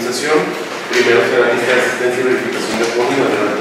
administración. Primero será lista de asistencia y verificación de fondo y adelante.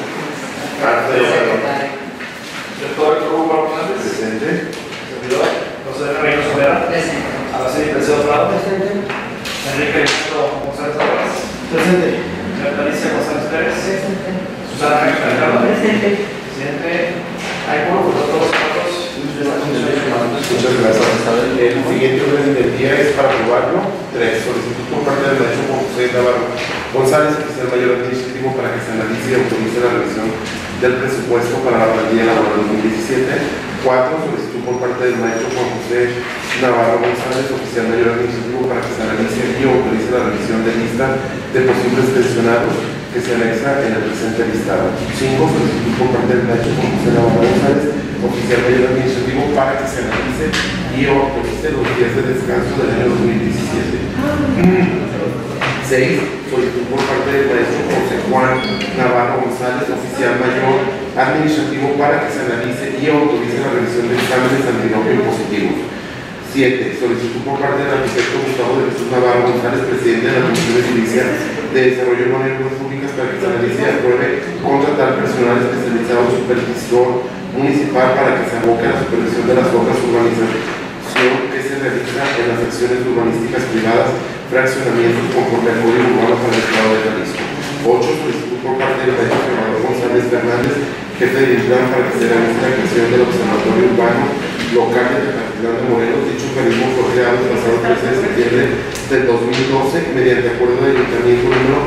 Doctor Hugo Hernández. Presente. Servidor. José Ramiro Solera. Presente. Araceli Preciado Prado. Presente. Enrique Alejandro González Álvarez. Presente. Alicia González Pérez. Presente. Susana Ángel Alcalde. Presente. Presidente. Hay por todos los datos. Muchas gracias. El siguiente orden del día es para aprobarlo. 3. Solicitud por parte del maestro Juan José Navarro González, oficial mayor administrativo, para que se analice y autorice la revisión del presupuesto para la plantilla laboral 2017. 4. Solicitud por parte del maestro Juan José Navarro González, oficial mayor administrativo, para que se analice y autorice la revisión de lista de posibles pensionados que se anexa en el presente listado. 5. Solicitud por parte del maestro Juan José Navarro González, oficial mayor administrativo, para que se analice y autorice los días de descanso del año 2017. 6. Solicitud por parte del maestro José Juan Navarro González, oficial mayor administrativo, para que se analice y autorice la revisión de exámenes antinopio positivos. 7. Solicitud por parte del arquitecto Gustavo de Jesús Navarro González, presidente de la Comisión de Edilicia de Desarrollo Urbano y Obras Públicas, para que se analice y apruebe contratar personal especializado supervisor municipal para que se aboque a la supervisión de las obras urbanización que se realiza en las acciones urbanísticas privadas, fraccionamientos conforme al Código Urbano para el Estado de Jalisco. 8. Solicitud por parte del maestro Fernando González Fernández, jefe de plan, para que se realice la creación del Observatorio Urbano Local de Tecatitlán de Morelos. Dicho organismo fue creado el pasado 13 de septiembre del 2012 mediante acuerdo de ayuntamiento número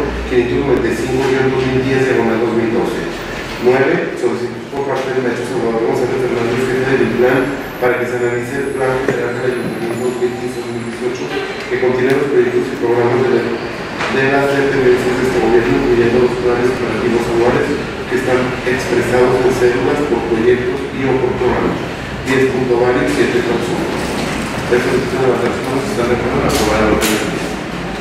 595-2010/2012. 9. Solicitud por parte del maestro Salvador González Fernández, jefe del plan, para que se analice el plan general del ayuntamiento 2015-2018, que contiene los proyectos y programas de las dependencias de este gobierno, incluyendo los planes operativos anuales que están expresados en cédulas por proyectos y o por programas. 10 punto varios, 7 personas. Estas son las personas que están de acuerdo en aprobar el orden del día.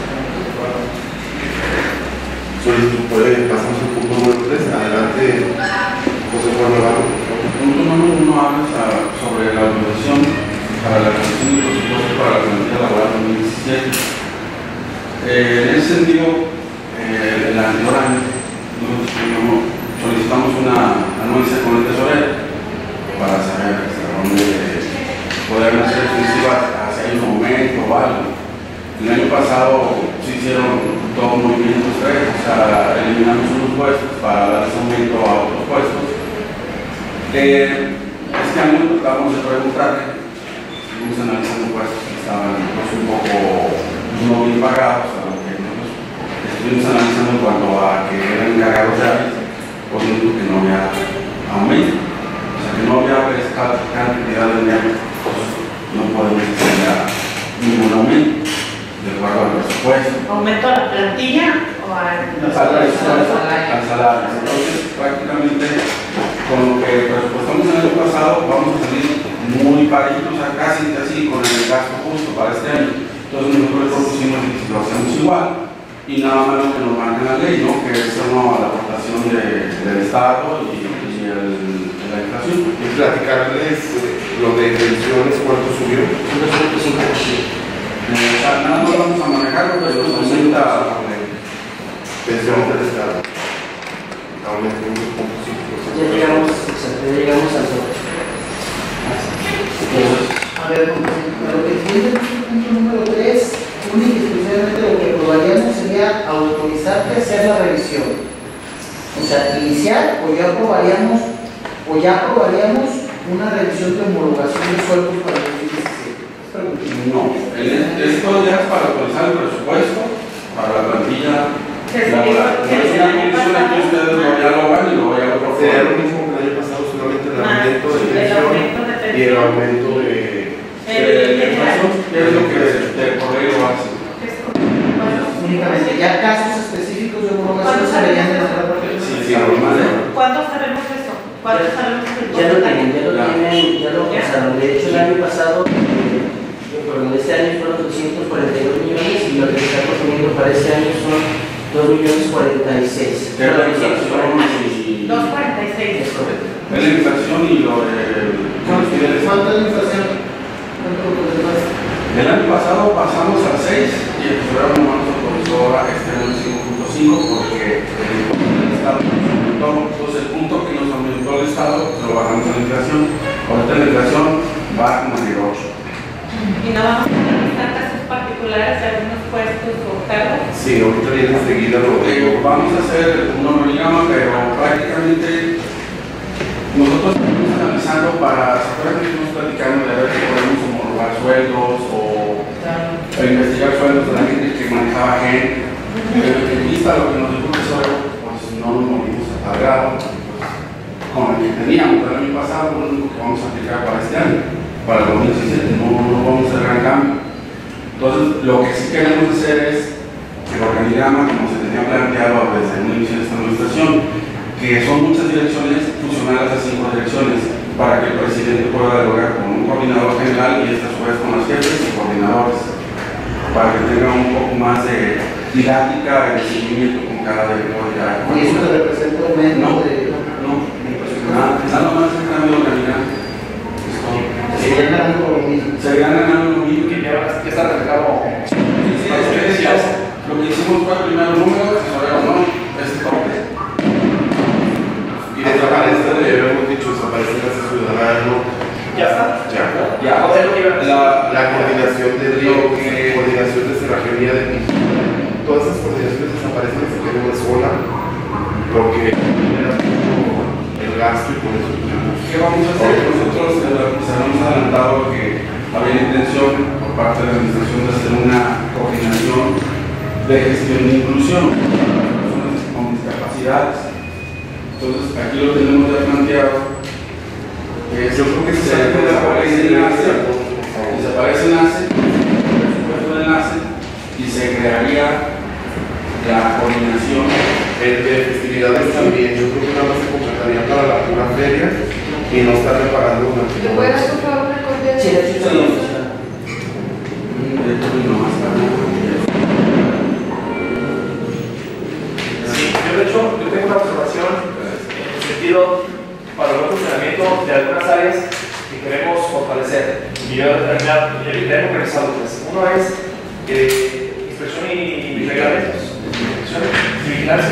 Pasamos al punto número 3. Adelante, José Juan Navarro. Punto número 1 habla sobre la autorización para la creación de presupuesto para la plantilla laboral 2017. En ese sentido, el anterior año solicitamos una anuencia con el tesorero para saber hasta dónde podrían ser exclusivas, hacia el momento o algo. El año pasado se hicieron todos movimientos, o sea, eliminamos unos puestos para dar aumento a otros puestos. Este año tratamos de preguntarle, estuvimos analizando puestos que estaban pues, un poco no bien pagados, a lo que nosotros estuvimos analizando en cuanto a que eran encargados de áreas, pues que no había aumento, o sea que no había esta cantidad de dinero, pues no podemos tener ningún aumento de acuerdo al presupuesto. ¿Aumento a la plantilla o al salario? Entonces, prácticamente, con lo que presupuestamos el año pasado, vamos a salir muy parejitos, o sea, casi con el gasto justo para este año. Entonces, nosotros le propusimos que lo hacemos igual y nada más lo que nos marca la ley, ¿no? Que es la aportación del Estado y la inflación. Y platicarles lo de pensiones, ¿cuánto subió? 1.5%. O sea, nada más vamos a manejarlo, pero nos aumenta Pensiones del Estado. Aumenta 1.5%. Ya llegamos al tope. A ver, lo que tiene el punto número 3, única y exclusivamente lo que aprobaríamos sería autorizar que hacer la revisión. O sea, iniciar o ya aprobaríamos una revisión de homologación de sueldos para el 2017. No, esto ya es para autorizar el presupuesto para la plantilla laboral. No es una comisión en que ustedes lo dialogan y lo vayan a aprobar. Sería lo mismo que el año pasado, solamente el aumento de pensión y el aumento de inflación, que es lo que el correo hace. Únicamente, ya casos específicos de homologación se verían de otra parte. Sí, normal. ¿Cuándo sabemos eso? ¿Cuándo sabemos el Ya lo pasaron. De hecho, el año pasado, este año fueron 242 millones y lo que está proponiendo para este año son 2.046 millones. Es la inflación y... 2.46. Es correcto. Es la inflación y lo de... ¿Cuánto es la inflación? ¿Cuánto es lo demás? El año pasado pasamos al 6 y el programa nos autorizó este porque el Estado nos aumentó. Entonces, el punto que nos aumentó el Estado lo bajamos en la inflación. Ahorita la inflación va como en el 8. ¿Y no vamos a analizar casos particulares de algunos puestos o cargos? Sí, ahorita viene enseguida lo digo. Vamos a hacer un organigrama, pero prácticamente nosotros estamos analizando para, ¿se acuerdan que estuvimos platicando de ver si podemos homologar sueldos o investigar sueldos de la gente que manejaba gente? En vista de lo que nos dijo el tesoro, pues no nos movimos a tal grado, pues, con el que teníamos el año pasado, lo único que vamos a aplicar para este año, para el 2017, no vamos a hacer gran cambio. Entonces, lo que sí queremos hacer es el organigrama, como se tenía planteado desde el inicio de esta administración, que son muchas direcciones fusionadas a 5 direcciones, para que el presidente pueda dialogar con un coordinador general y esta a su vez con los jefes y coordinadores, para que tenga un poco más de didáctica y de seguimiento con cada director. ¿Y eso te representa un menos de...? Nada más el cambio de organigrama. Serían ganando por lo mismo. Serían ganando lo mismo. Que ya está reflejado. Lo que hicimos fue primero el número, ahora no, este tope. Y desaparece, ya habíamos dicho, desaparece ese ciudadano. ¿Ya está? Ya. La coordinación de río, coordinación de cerrajería de piso. Todas esas coordinaciones desaparecen y se queda una sola, porque era el gasto y por eso ¿qué vamos a hacer? Nosotros se hemos adelantado que había la intención por parte de la administración de hacer una coordinación de gestión de inclusión para las personas con discapacidades. Entonces, aquí lo tenemos ya planteado. yo creo que se desaparece el enlace, el enlace, y se crearía la coordinación. El de festividades también, yo creo que nada más se contrataría para la pura feria y no estarle pagando una ¿Le puede dar por favor una copia de Sí, de hecho, Sí, yo de hecho yo tengo una observación en el sentido para el buen funcionamiento de algunas áreas que queremos fortalecer. Y yo tengo que revisar tres. Uno es inspección y reglamentos, inspección y vigilancia,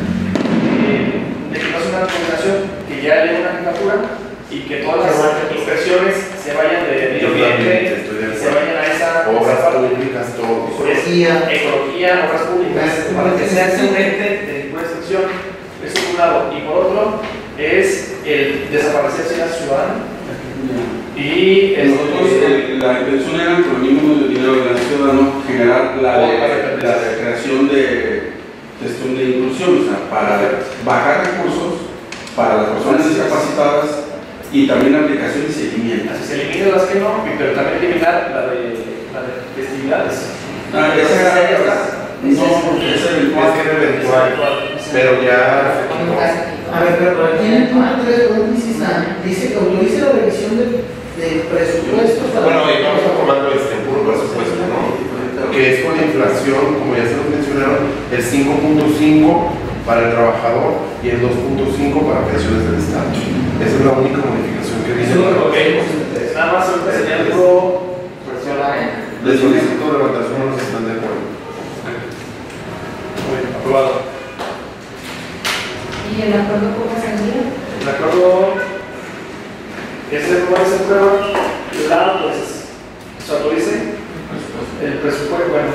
de que no sea una coordinación, que ya haya una jefatura y que todas las inspecciones se vayan de medio ambiente, se vayan a esa obras parte. públicas, todo. Ecología, obras públicas, para que sea un ente de ninguna inspección. Eso por un lado. Y por otro, es el desaparecer sin ciudadano. Y nosotros, la intención era, con el mismo dinero del ciudadano, generar la creación de gestión de inclusión, o sea, para bajar recursos para las personas discapacitadas y también aplicación y seguimiento. Así se eliminan las que no, pero también eliminar la de festividades. Esa es eventual, pero ya. A ver, pero aquí en el punto 3, dice que autorice la revisión de presupuestos para... Bueno, y vamos a tomando puro presupuesto, ¿no? Que es con la inflación, como ya se los mencionaron, el 5.5 para el trabajador y el 2.5 para pensiones del Estado. Esa es la única modificación que dice. Nada más ahorita señalando Les solicito levantar su mano si están de acuerdo. Muy bien, aprobado. ¿Y el acuerdo cómo sería? El acuerdo es de cómo se aprueba, pues se autorice el presupuesto, bueno,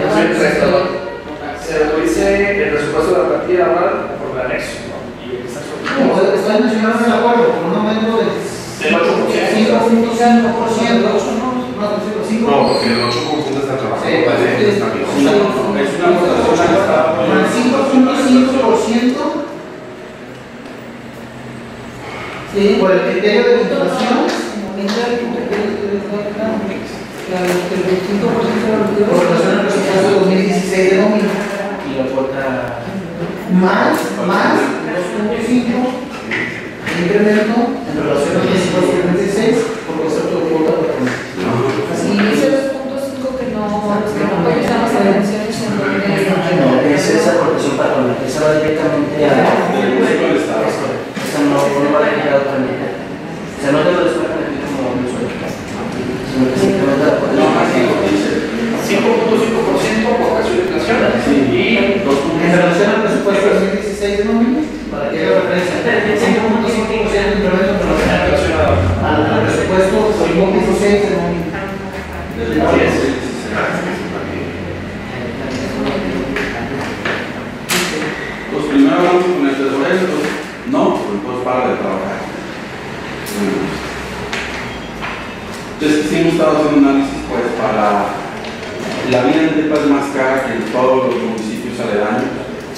se autorice el presupuesto de la plantilla laboral por el anexo, ¿no? Y Están mencionando el acuerdo con un aumento del 5.5%. No, porque el 8 confunde hasta trabajo. Es una votación 5.5%. Sí, por el criterio de inflación. Por relación al presupuesto de 2016 de nómina. Y la cuota Más 2.5 incremento en relación al presupuesto de 2016 por concepto de cuota de Y ese 2.5 que no apoyamos a las pensiones en donde... no, es esa aportación patronal, esa va directamente a esa no va a llegar a otra medida. O sea, no te lo descuentan aquí como un sueldo, sino que simplemente la aportación. 5.5% por caso de inflación y en relación hemos estado haciendo un análisis, pues para la vida en Tepa es más cara que en todos los municipios aledaños.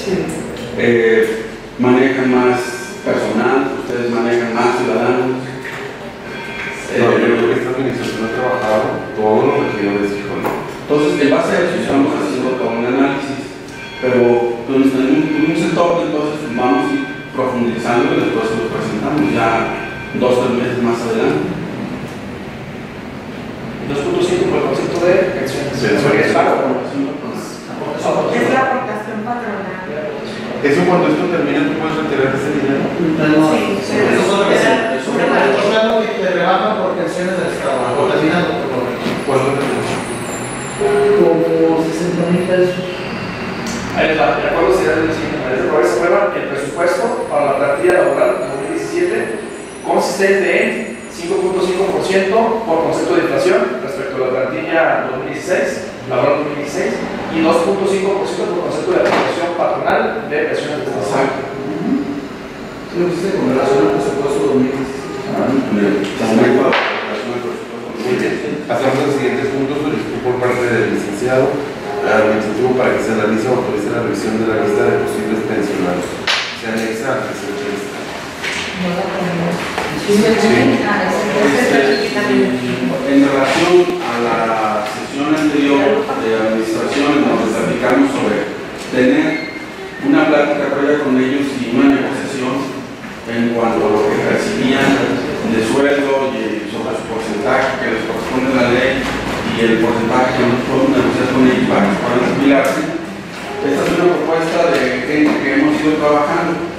Manejan más personal, ustedes manejan más ciudadanos. Yo creo que esta administración ha trabajado todo lo requerido de ese hijo. Entonces, en base a eso estamos haciendo todo un análisis, pero pues, tuvimos el toque, entonces vamos a ir profundizando y después se lo presentamos ya 2 o 3 meses más adelante. 2.5 por el concepto de pensiones. Pensiones. Es pago. Es la aportación patronal. Eso cuando esto termine, tú puedes retirar ese dinero. Sí, Eso es algo que te rebajan por pensiones del Estado. O terminan ¿Cuándo termina? como 60,000 pesos. Ahí les va. El acuerdo será de la siguiente manera. Se aprueba el presupuesto para la plantilla laboral 2017 consistente en 5.5% por concepto de inflación respecto a la plantilla 2016, laboral 2016, y 2.5% por concepto de aplicación patronal de pensiones de Estado. Sí, lo hiciste con relación al presupuesto 2016. Muy bien. Pasamos al siguiente punto, solicitud por parte del licenciado administrativo para que se analice o autorice la revisión de la lista de posibles pensionados. Se anexa al presente lista. No la ponemos. Sí. En relación a la sesión anterior de administración, donde platicamos sobre tener una plática previa con ellos y una negociación en cuanto a lo que recibían de sueldo y sobre su porcentaje que les corresponde a la ley y el porcentaje que nosotros podemos negociar con ellos para que puedan jubilarse. Esta es una propuesta de gente que hemos ido trabajando.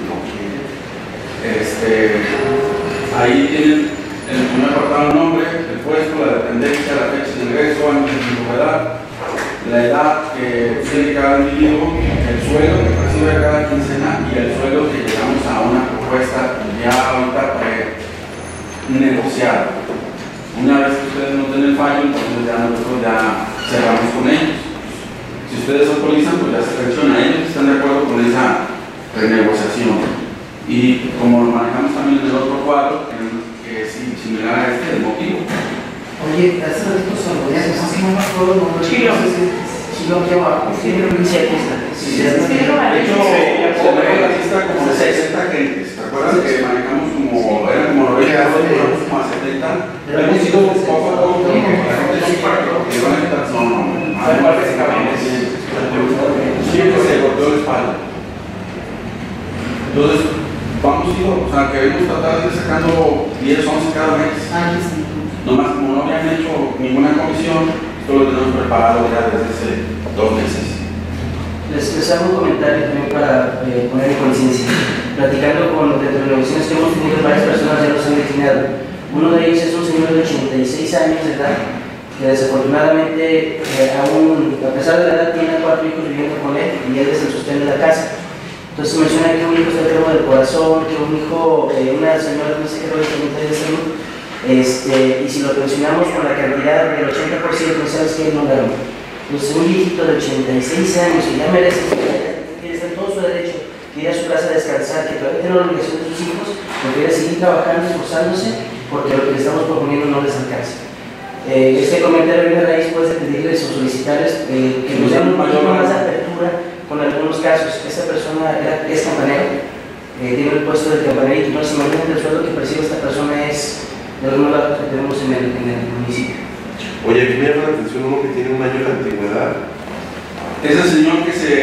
Ahí tienen en el primer apartado el nombre, el puesto, la dependencia, la fecha de ingreso, antes de antigüedad, la edad que tiene cada individuo, el sueldo que recibe cada quincena y el sueldo que llegamos a una propuesta ya ahorita negociada. Una vez que ustedes no den el fallo, entonces ya nosotros ya cerramos con ellos. Si ustedes autorizan, pues ya se menciona, ellos están de acuerdo con esa renegociación. Y como lo manejamos también en el otro cuadro, que es similar a este, el motivo. Oye, hace ratito se lo ponías, así no me acuerdo, no Chilo. Chilo, ¿qué va? Sí, Sí, De hecho, se ve la lista como de 60 gentes. ¿Te acuerdas que manejamos como, eran como 90, como a 70? Hemos ido poco a poco, porque la gente sí que van a quitar su nombre. Siempre se golpeó la espalda. Entonces, vamos a ir, o sea, queremos tratar de ir sacando 10, 11 cada mes. Nomás, como no habían hecho ninguna comisión, esto lo tenemos preparado ya desde hace 2 meses. Les hago un comentario también para poner en conciencia. Platicando con dentro de negociaciones que hemos tenido, varias personas ya los han destinado. Uno de ellos es un señor de 86 años de edad, que desafortunadamente, aún a pesar de la edad, tiene 4 hijos viviendo con él y él es el sostén de la casa. Entonces menciona que un hijo está enfermo del corazón, que un hijo, una señora no sé qué de salud, y si lo pensionamos con la cantidad del 80%, ¿sabes qué? No ganó. Entonces un viejito de 86 años que ya merece, que está en todo su derecho, que ir a su casa a descansar, que todavía tiene la obligación de sus hijos, prefiere seguir trabajando, esforzándose, porque lo que le estamos proponiendo no les alcanza. Este comentario viene a raíz pues, de pedirles o solicitarles que nos den un poquito más de apertura con algunos casos. Esta persona es campanero, tiene el puesto de campanero, entonces imagínate el sueldo que percibe esta persona es de los datos que tenemos en el municipio. Oye, aquí me llama la atención uno que tiene 1 año de antigüedad. Es el señor que se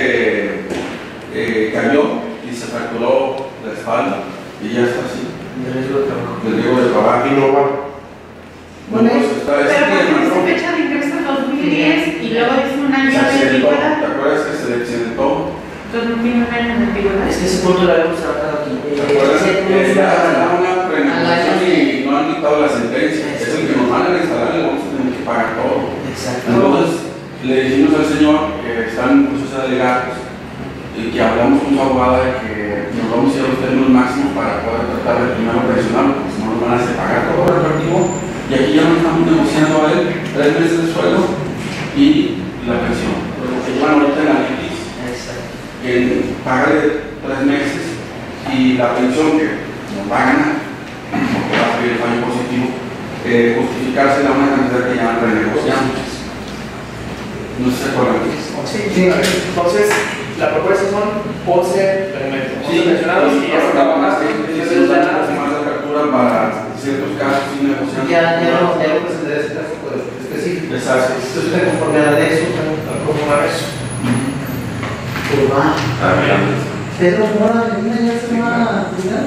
cayó y se fracturó la espalda y ya está así. El riesgo de trabajo. El riesgo de trabajo. Y no va. No, pues está Pero ese porque tema, dice ¿no? fecha de ingreso 2010 y luego dice un año Se de accidentó. antigüedad. ¿Te acuerdas que se accidentó? Entonces no tiene un año de antigüedad. Es que ese punto lo habíamos tratado aquí. ¿Te acuerdas que ya está una renegociación y no han quitado la sentencia? Es el que nos van a instalar y le vamos a tener que pagar todo. Exacto. Entonces, le dijimos al señor que está en un proceso de alegatos y que hablamos con su abogada de que nos vamos a ir a los términos máximos para poder tratar de primero presionarlo, porque si no nos van a hacer pagar todo el retroactivo. Y aquí ya nos estamos negociando a él 3 meses de sueldo y la pensión. Lo que llevan ahorita en la litis, en pagarle 3 meses y la pensión que nos va a ganar, porque va a salir el fallo positivo, justifica bonificarse da una cantidad que llaman renegociamos. No sé cuál es. Sí. Entonces, la propuesta son 11 elementos, 11 mencionados y ya se trabaja. Entonces, más de captura para ciertos casos sin negociar. Ya no presentaré ese caso específico. Exacto. Entonces, de conformidad de eso, Confirmar eso. pues va. Pedro Mora Medina ya se va a cuidar.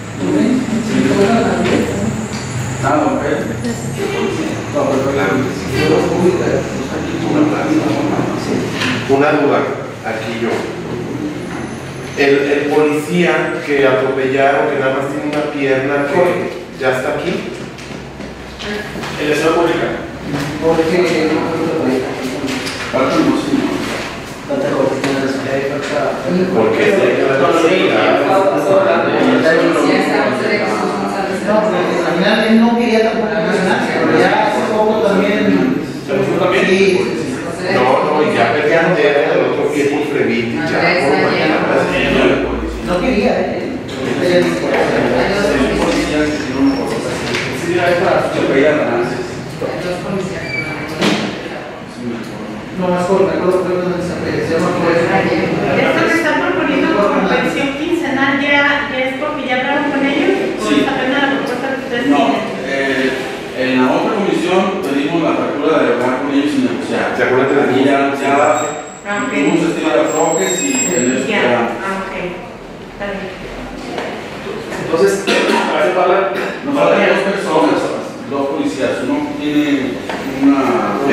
Ah, no, pero. No, Una duda, aquí yo. El policía que atropellaron, que nada más tiene una pierna, que ya está aquí. El de salud pública. Porque Falta un bocino. Porque es de la al final él no quería tampoco mencionarse, pero ya hace poco también. Sí. No, y ya perdí el dedo del otro pie por flebitis, ya por mañana. No quería, él quería Sí, ahí para. Se veía ganancias. no más por me acuerdo que se llama Esto que están proponiendo como pensión quincenal ya es porque ya hablaron con ellos o Sí. es apenas la propuesta que ustedes No, tienen. en la otra comisión pedimos la factura de hablar con ellos sin negociar. ¿Se acuerdan de la Y ya Ah, ok. tuvimos estilo de afroques y en eso Ya, quedamos. ok. Está bien. Entonces, a veces hablan. Nos faltan dos personas, dos policías. Uno tiene una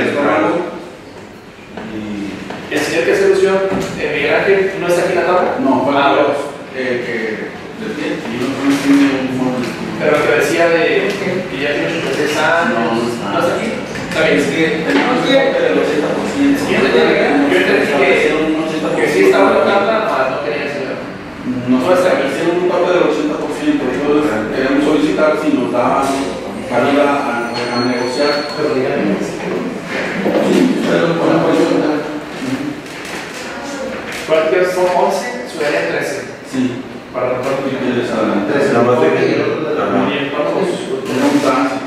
y El señor que hace ilusión, Miguel Ángel, no está aquí en la tabla. no, faltan Ah, dos que y uno tiene un fondo. Pero que decía de que ya tiene su presencia. No, no está. ¿No está aquí? Está bien. Es que tenemos que del 80%. Yo entendí que sí estaba en la tabla, más no quería hacerlo. Nos establecieron un tope del 80%, entonces queremos solicitar si nos daban para ir a negociar. pero díganme. Sí, ustedes lo ponen por eso. ¿Cuántos son 11? Sudaría 13. Sí, Para tratar si de quieres adelante. Nada más de que. Muy bien, vamos. Tenemos un tránsito.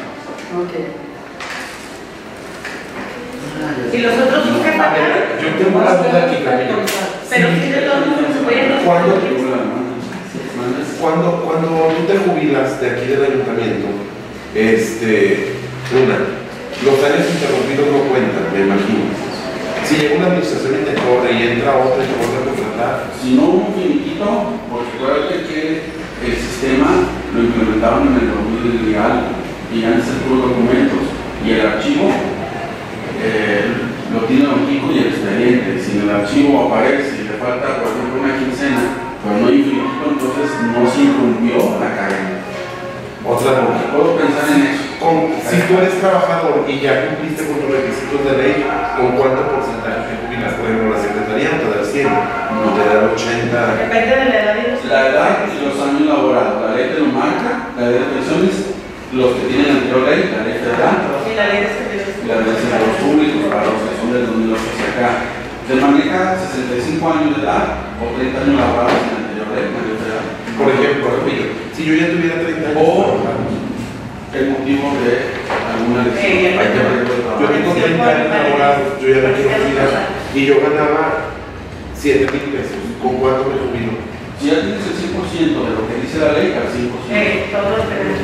¿Y los otros son qué pagan? Yo tengo una duda aquí, Camilo. Pero si de todos modos se pueden los ¿Cuándo? ¿Cuándo? Cuando tú te jubilas de aquí del ayuntamiento, los años interrumpidos no cuentan, me imagino. Si llega una administración y te corre y entra otra y te vuelve a contratar. Si no hubo un finiquito, porque acuérdate que el sistema lo implementaron en el 2000 legal y ya necesitan los documentos y el archivo lo tiene el equipo y el expediente. Si en el archivo aparece y le falta, por ejemplo, una quincena, pero no hay finiquito, entonces no se incumplió la cadena. Otra duda. Puedo pensar en eso. Si tú eres trabajador y ya cumpliste con los requisitos de ley, ¿con cuánto porcentaje te jubilas? Por ejemplo, la secretaría no te da el 100, no te da el 80. Depende de la edad y los La edad y los años laborados. La ley te lo marca, la ley de pensiones, los que tienen la anterior ley, la ley federal, y la ley de servicios. y la ley de servicios públicos para los que son del 2008 hacia acá. Se maneja 65 años de edad o 30 años laborados en la anterior ley, la ley federal. Por ejemplo, si yo ya tuviera 30 años, O el motivo de alguna lesión. Hay que ver el yo trabajo. tengo 30 años laborados, yo ya me quiero jubilar y yo ganaba 7,000 pesos. ¿Con cuánto me jubilo? Si ya tienes el 100% de lo que dice la ley, al 100%. Todos tenemos.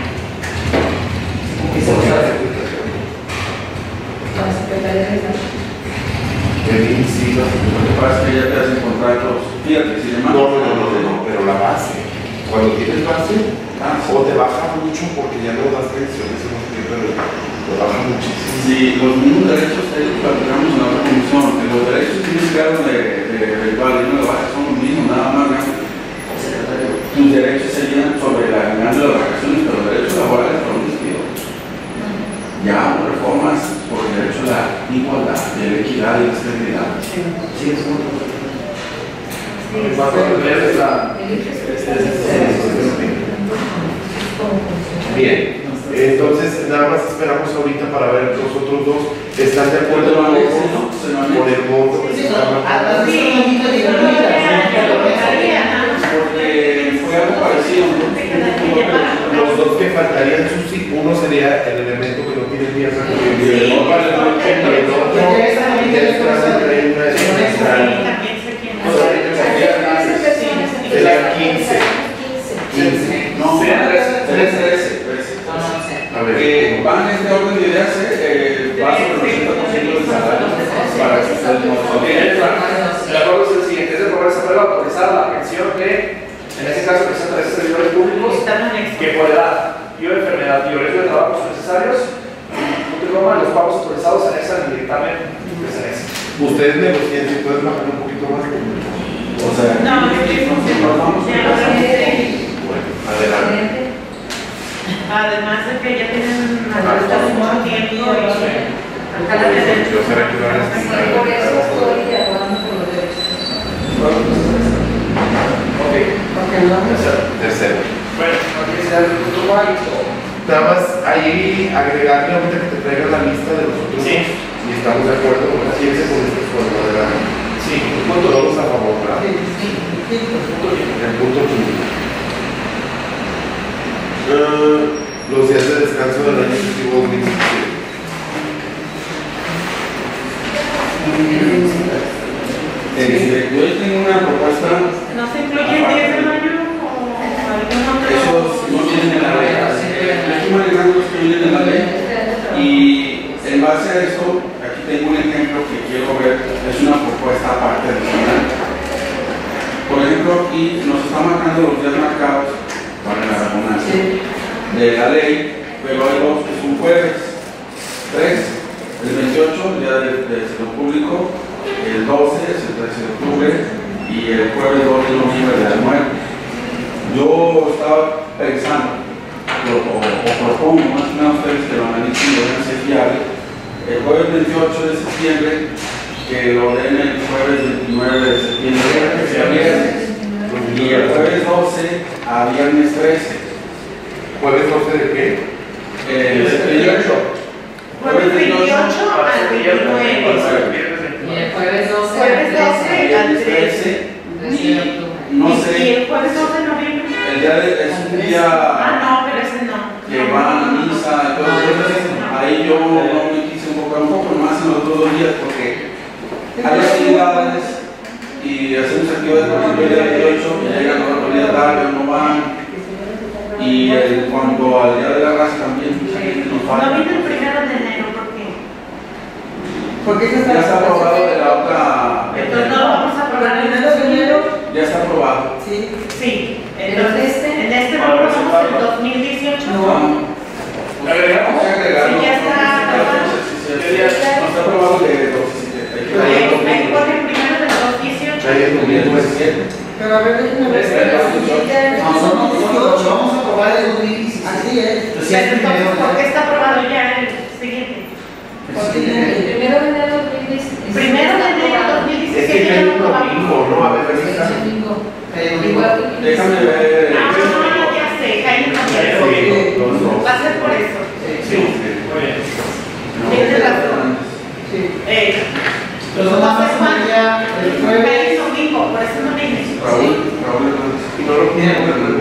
Sí, Lo que pasa es que ya te hacen contratos, fíjate, si demás. no, pero la base. Cuando tienes base, Sí. o te baja mucho porque ya no das pensiones, pero te baja muchísimo. Si los mismos derechos que platicamos en la otra comisión, que los derechos que tienes que dar de igual y no de baja son los mismos, nada más. Tus derechos serían sobre la ganancia de las vacaciones, pero los derechos laborales son despidos. Ya hubo reformas por el derecho a la igualdad, de la equidad y la estabilidad. Sí, es muy Bien, entonces nada más esperamos ahorita para ver los otros dos. ¿Están de acuerdo con el monto que se está marcando? Porque fue algo parecido, ¿no? los dos que faltarían, uno sería el elemento que no tiene pieza, que Sí, el otro también sé quién es. sería 15. 15. No, 13. A ver. Que van en este orden de ideas, va sobre el 80% del salario para que ustedes no El acuerdo es el siguiente: es de aprobar esa prueba, autorizar la pensión de, en este caso, presenta de servidores públicos que por edad y o enfermedad y o riesgo de trabajos necesarios, los pagos autorizados se anexan el dictamen que se anexa. Ustedes negocian, si pueden bajar un poquito más. O sea, No, yo estoy vamos Adelante. Además de que ya tienen mucho tiempo y acá la Yo será que van a Por eso estoy de acuerdo con los derechos. Ok. Tercero. Bueno, aquí se da el punto básico. Nada más ahí agregarle ahorita que te traigan la lista de los otros Sí. y estamos de acuerdo con la ciencia con este esfuerzo, ¿verdad? Sí, Todos a favor, ¿verdad? El punto 15. Los días de descanso del año efectivo 2017. yo tengo una propuesta. ¿No se incluye el 10 de mayo o algún otro? Esos no vienen en la ley. Estoy manejando los que vienen en la ley. Y en base a esto, aquí tengo un ejemplo que quiero ver. Es una propuesta aparte adicional. Por ejemplo, aquí nos está marcando los días marcados para la redundancia de la ley, pero hay dos que son jueves: 3, el 28, el día del sector público; el 12 es el 13 de octubre y el jueves 2 de noviembre de la muerte. Yo estaba pensando, o propongo más o menos a ustedes que lo analicen y lo vean si es viable, el jueves 28 de septiembre, que lo den el jueves 29 de septiembre, que sea viernes, y el jueves 12 a viernes 13. ¿Jueves 12 de qué? El 28. Jueves 28 al 29. Y el jueves 12 Jueves 12 al 13. No ¿Y sé, el jueves 12 de noviembre? el día es un día No, pero ese no. que van a misa, entonces ahí yo no me quise enfocar un poco más en los otros 2 días porque hay actividades y hacemos actividades por ejemplo el día 28 y llegan a la autoridad tarde o no van. Y en cuanto al día de la raza también, mucha gente nos No falta. vino el 1 de enero, ¿por qué? Porque Ya está aprobado de la otra. Entonces no lo vamos a aprobar en el 2 de enero. Ya está aprobado. Sí. Sí. Entonces, en este lo aprobamos en 2018. No. Agregamos. Sí, ya está aprobado. No está aprobado de 2017. Ahí pone el 1 del 2018. Ahí es 2017. Pero a ver, déjenme ver. Nosotros vamos a aprobar el 2017. Así es. Pero entonces, ¿por qué está aprobado ya el siguiente? Porque el primero de enero de 2017. Primero de enero de Es 2017 que ya hay lo un domingo, aprobamos. ¿no? A ver, revisa. Igual que Déjame ver. Ya sé, Jaime también. Los dos. Va a ser por eso. Sí, muy bien. Tienes razón. Sí. Entonces, Los demás sería el jueves. el domingo, por eso no viene. Raúl Hernández. Y no lo tiene.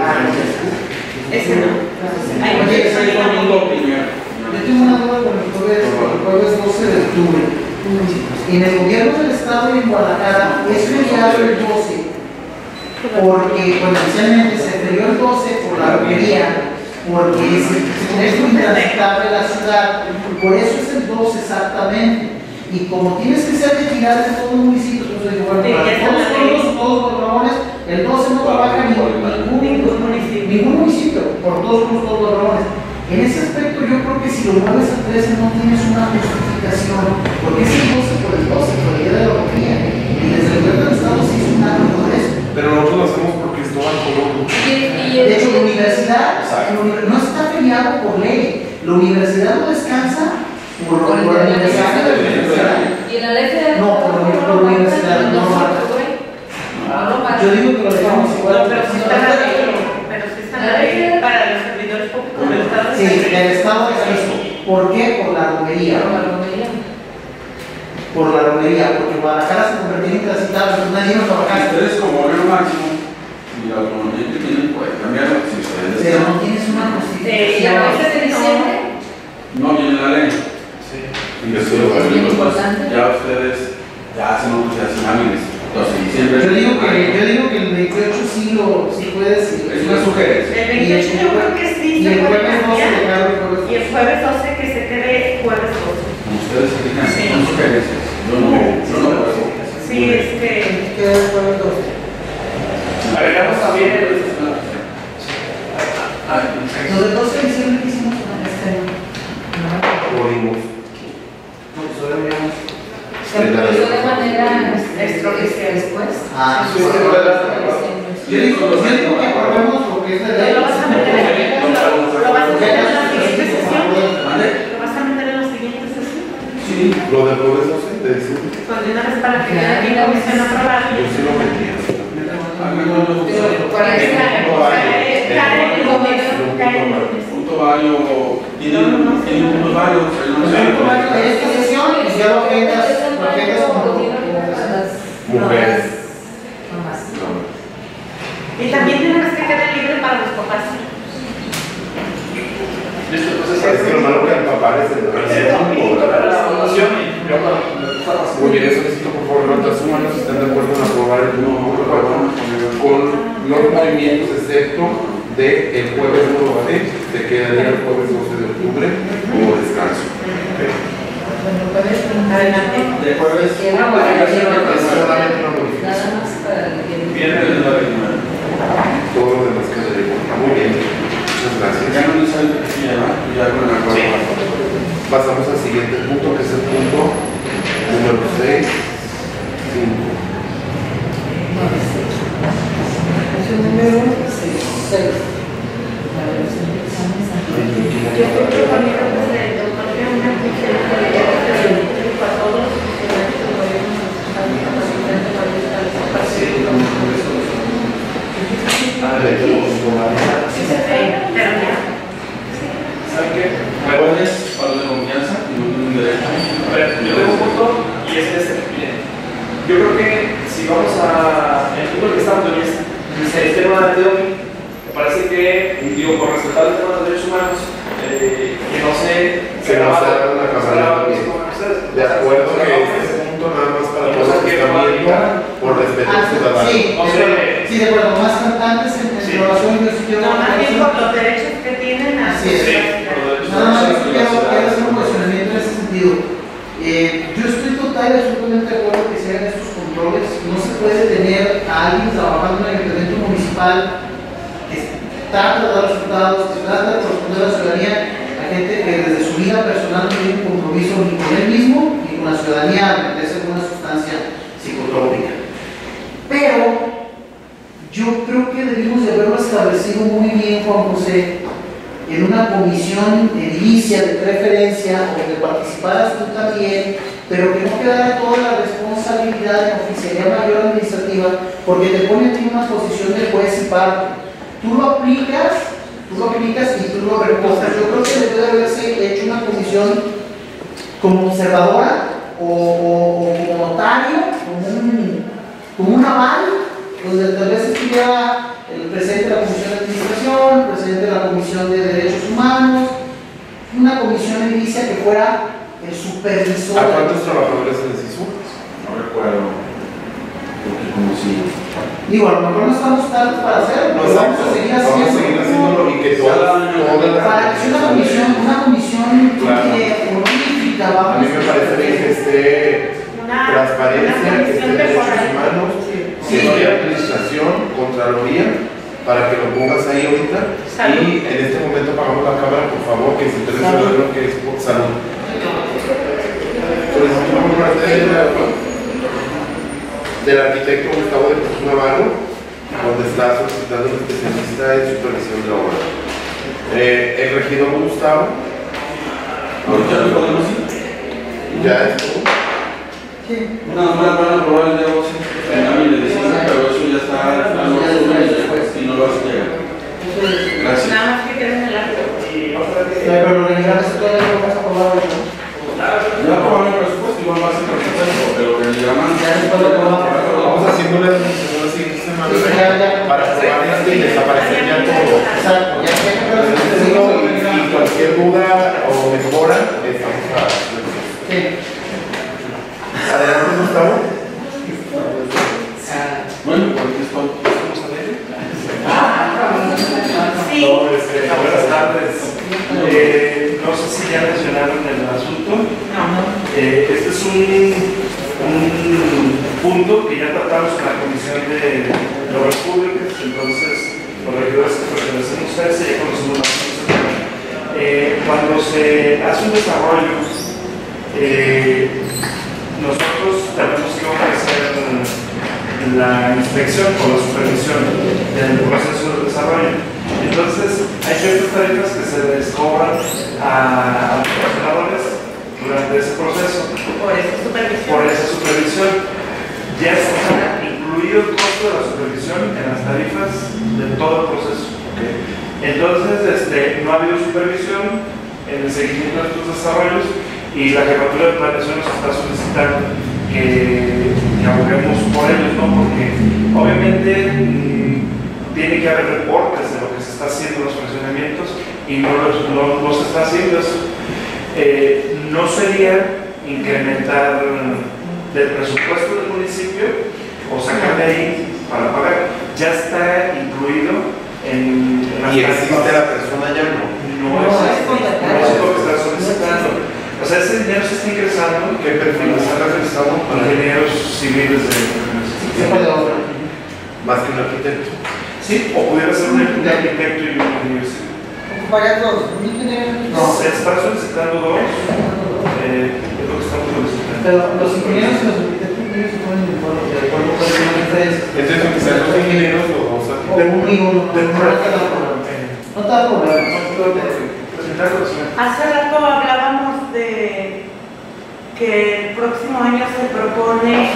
Ese no. Ahí no Oye, tiene es el domingo primero. Yo tengo una duda con el jueves 12 de octubre. En el gobierno del estado y en Guadalajara es feriado el 12, porque inicialmente se ferió el 12 por la romería, porque es muy intransitable la ciudad, por eso es el 12 exactamente. Y como tienes que ser retirado de todo el municipio, entonces digo, bueno, Sí, para ya está todos los ramones, el 12 no trabaja ningún municipio, por todos los ramones. En ese aspecto yo creo que si lo mueves al 13 no tienes una justificación, porque es el 12 por el 12, por el día de la economía. Y desde el gobierno del estado se hizo un cambio por eso. Pero nosotros lo hacemos porque esto va con De hecho, la universidad no está feriado por ley. La universidad no descansa por el aniversario de la universidad. Y en la ley federal. No, por la universidad no marca. Yo digo que lo dejamos igual. Pero sí está la ley, para los servidores públicos del Estado. Sí, el estado es eso. ¿Por qué? Por la romería. Por la romería, porque Guadalajara se convertía en intransitable, entonces nadie nos trabaja. Ustedes como gobierno máximo y la autonomía que tienen pueden cambiarlo si ustedes Pero no exámenes. 12 de diciembre. Yo digo que el 28 sí puedes. Es una sugerencia. El 28 yo creo que sí Y se el puede jueves 12 cambiar. dejarlo el jueves Y el jueves 12 que se quede jueves 12. Como ustedes se fijan, Sí. son sugerencias. Yo no puedo. Sí, Queda el jueves 12. Agregamos también el. Lo del 12 de diciembre que hicimos Morimos. no, pues ahora veamos. Se autorizó de manera extraoficial después. Ah, Sí, sí, ¿verdad? Yo digo que acordemos lo que es la ley. lo vas a meter en lo vas a meter en la siguiente sesión. ¿Vale? Lo vas a meter en la siguiente sesión. Sí, lo del jueves 12 de diciembre. Con una vez para que quede aquí en comisión aprobada. Yo sí lo metía. Pero para Cae este el lunes. Punto varios, tienen puntos varios. En esta sesión, y ya lo agendas como Mujeres. Y también tenemos que quedar libre para los papás. Listo, entonces Es que lo malo que el papá es el para la votación y yo Muy bien, solicito por favor levantar su mano si están de acuerdo en aprobar el número 4 con los movimientos excepto del jueves 1 de se quedaría el jueves 12 de octubre como descanso. Adelante. De jueves. Es solamente una modificación. Nada más para el Viene el 9. Todo lo demás quedaría igual. Muy bien, muchas gracias. Ya no necesariamente que se llama, ya con el acuerdo. Pasamos al siguiente punto, que es el punto número 6. 5. número 6. Yo creo que también el doctor tiene una función que le da para todos los funcionarios del gobierno pero ya. ¿saben qué? Jueves para de confianza y no tienen derecho. A ver, yo tengo un punto y es este. Miren, yo creo que si vamos a. El punto que estamos en el tema de Teomi, me parece que, digo, por respetar el tema de los derechos humanos, que no Se nos haga una cámara de acuerdo que este punto nada más para todos los que están viendo por respeto ciudadano. Sí, de acuerdo, más cantantes en relación yo sí quiero. No, más bien por los derechos que tienen a Así es. Nada más yo quiero hacer un cuestionamiento en ese sentido. Yo estoy total y absolutamente de acuerdo que se hagan estos controles. No se puede tener a alguien trabajando en el ayuntamiento municipal que trata de dar resultados, que trata de corresponder a la ciudadanía, a gente que desde su vida personal no tiene un compromiso ni con él mismo ni con la ciudadanía a meterse con una sustancia psicotrópica. Pero yo creo que debimos de haberlo establecido muy bien, Juan José, en una comisión edilicia de preferencia, donde participaras tú también, pero que no quedara toda la responsabilidad en Oficialía Mayor Administrativa, porque te pone a ti en una posición de juez y parte. Tú lo aplicas y tú lo reposas. Yo creo que debe de haberse hecho una comisión como observadora o como notario, como un aval, donde tal vez estuviera el presidente de la Comisión de Administración, el presidente de la Comisión de Derechos Humanos, una comisión edilicia que fuera el supervisor. ¿A cuántos trabajadores se les hizo? No recuerdo. Porque como si. Digo, a lo mejor no estamos tarde para hacerlo, No, pero vamos a seguir haciéndolo. y que todas Para que sea una comisión Claro. honorífica, A vamos mí me parece bien que esté transparencia, que esté derechos humanos, que esté administración, contraloría, para que lo pongas ahí ahorita. Salud. Y en este momento apagamos la cámara, por favor, que se interese ver lo que es por salud. Solicito por parte del arquitecto Gustavo de Jesús Navarro, donde está solicitando un especialista en supervisión de obra. El regidor Gustavo, ¿Ahorita lo podemos ir? ya estuvo. Una buena probar el día 12 en la medicina, pero eso ya está y no lo vas a llegar. Gracias. Nada más que queden en el acto. Pero lo general es todavía lo vas a probar, ¿no? Ya aprobaron el presupuesto y van a hacer presupuesto, pero que le llaman. Vamos haciendo una siguiente semana para probar esto y desaparecer ya todo. Exacto, ya Y cualquier duda o mejora, estamos a. Sí. Adelante, Gustavo. Bueno, porque estamos a ver. Sí. No, buenas tardes. No sé si ya mencionaron el asunto. Este es un punto que ya tratamos con la Comisión de Obras Públicas, entonces los regidores que pertenecen a ustedes ya conocemos más o menos el tema. Cuando se hace un desarrollo, nosotros tenemos que ofrecer la inspección o la supervisión del proceso de desarrollo. Entonces, hay ciertas tarifas que se les cobran a los trabajadores durante ese proceso. Por esa supervisión. Por esa supervisión. Ya está incluido el costo de la supervisión en las tarifas de todo el proceso. Entonces, no ha habido supervisión en el seguimiento de estos desarrollos y la Jefatura de Planeación nos está solicitando que aboguemos por ellos, ¿no? Porque obviamente tiene que haber reportes de lo que se está haciendo en los fraccionamientos y no se está haciendo eso. No sería incrementar del presupuesto del municipio o sacar de ahí para pagar. Ya está incluido en las ¿Y existe la persona ya no? No es lo que está solicitando. O sea, ese dinero se está ingresando. ¿Qué perfil está realizado Para ingenieros civiles de más que un arquitecto? Sí, o pudiera ser un arquitecto y un ingeniero civil. ¿Ocuparías dos? No. Se está solicitando dos. Es lo que estamos solicitando. Pero los ingenieros y los arquitectos se ponen de acuerdo con una diferencia. Entonces, aunque sean dos ingenieros o dos O arquitectos. un y uno. No te da problema. Hace rato hablábamos de que el próximo año se propone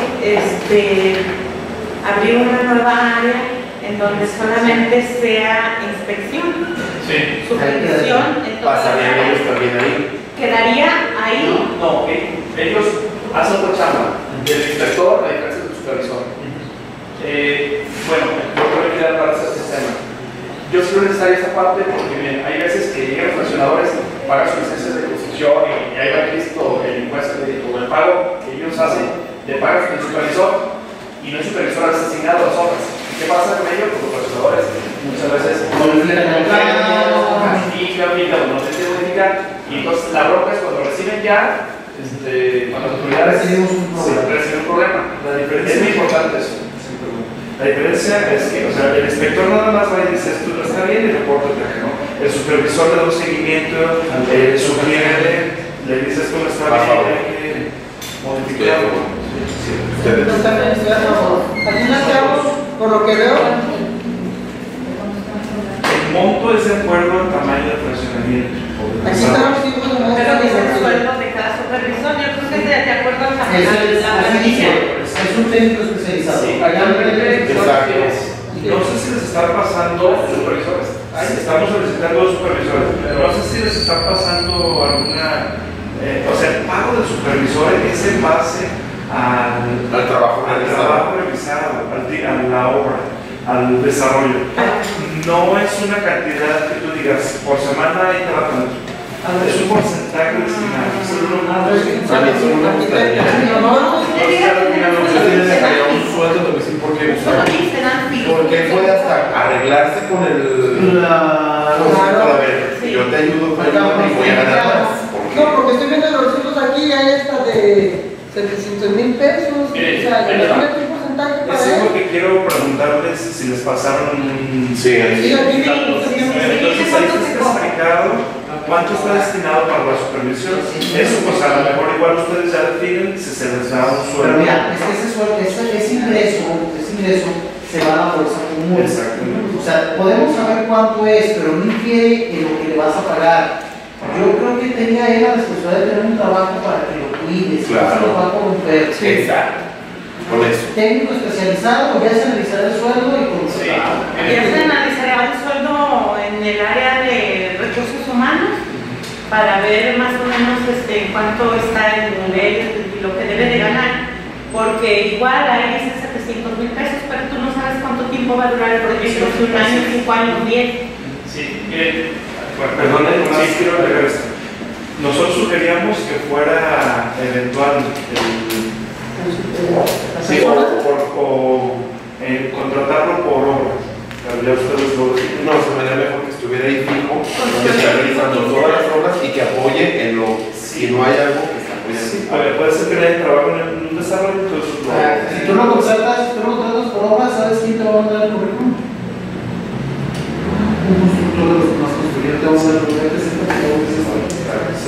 abrir una nueva área en donde solamente sea inspección, Sí. supervisión, entonces Pasarían ellos también ahí. quedaría ahí. No, ellos hacen otra chamba. El inspector, a diferencia del supervisor. Bueno, yo creo que quería hablar de este sistema. Yo sí creo necesaria esta parte porque miren, hay veces que llegan los fraccionadores, pagan sus licencias de construcción y ahí va listo el impuesto o el pago que ellos hacen, le pagan al supervisor y no hay supervisor asignado a las obras. ¿Qué pasa con ellos? Pues los fraccionadores muchas veces no les dan no se tiene modificar y entonces la bronca es cuando reciben ya, cuando las autoridades reciben un problema. La diferencia es muy importante eso. La diferencia es que, o sea, el inspector nada más va y dice esto no está bien y reporta el viaje, ¿no? El supervisor le da un seguimiento, sugiere, le dice esto no está bien, hay que modificarlo. Yo también estoy a favor. Al final, por lo que veo, El monto es de acuerdo al tamaño del fraccionamiento. aquí estamos diciendo como Pero dice el sueldo de cada supervisor, yo creo que es de acuerdo a la planilla. es un técnico especializado. Sí, no sé si les está pasando supervisores. Estamos solicitando dos supervisores. No sé si les está pasando alguna. O sea, el pago del supervisor es en base Al trabajo realizado, a la obra, al desarrollo. No es una cantidad que tú digas, por semana hay trabajo. Es un porcentaje destinado. También son una porque puede hasta arreglarse con el. A ver, yo te ayudo con el y voy a ganar más. No, porque estoy viendo los recitos aquí, hay esta de 700,000 pesos. O sea, yo le meto un porcentaje para Eso es él. lo que quiero preguntarles si les pasaron. Sí, ahí. Sí, aquí Entonces ahí está especificado cuánto está destinado para la supervisión. Eso pues a lo mejor igual ustedes ya definen si se les da un Pero sueldo. mira, es que ese ingreso se va a la bolsa común. Exactamente. O sea, podemos saber cuánto es, pero no infiere en lo que le vas a pagar. Yo creo que tenía él la responsabilidad de tener un trabajo para que lo cuides, Claro. no se lo va a corromper. Exacto. Con eso. Técnico especializado, ya se analizará el sueldo y contratado. Ya se analizará el sueldo en el área de recursos humanos para ver más o menos cuánto está el nivel y lo que debe de ganar, porque igual ahí dice 700,000 pesos, pero tú no sabes cuánto tiempo va a durar el proyecto, si un año, 5 años, 10. Sí, perdón, sí quiero agregar esto. Nosotros sugeríamos que fuera eventual, sí, o en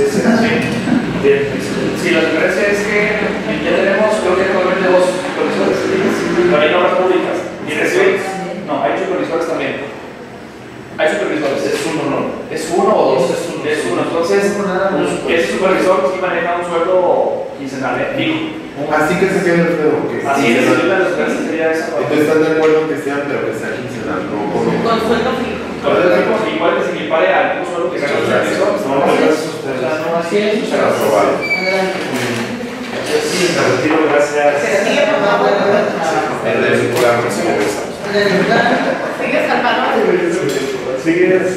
Bien. Sí, la diferencia es que ya tenemos, creo que actualmente 2 supervisores, pero hay normas públicas. Y reciben, no, hay supervisores también. Hay supervisores. Es uno, ¿no? ¿Es uno o dos? Es uno. Entonces, ese supervisor sí maneja un sueldo quincenal, fijo. Así que se queda el feo. Así es, la diferencia sería esa parte. Entonces están de acuerdo que sea, pero que sea quincenal, no por lo Con sueldo fijo. Igual que se equipare a algún sueldo que gana el supervisor. Así es. se ha aprobado. Adelante. Sí, me retiro, gracias. Sigue, por favor. El de circular no se me besa. Sigue, Salvador. Sigues.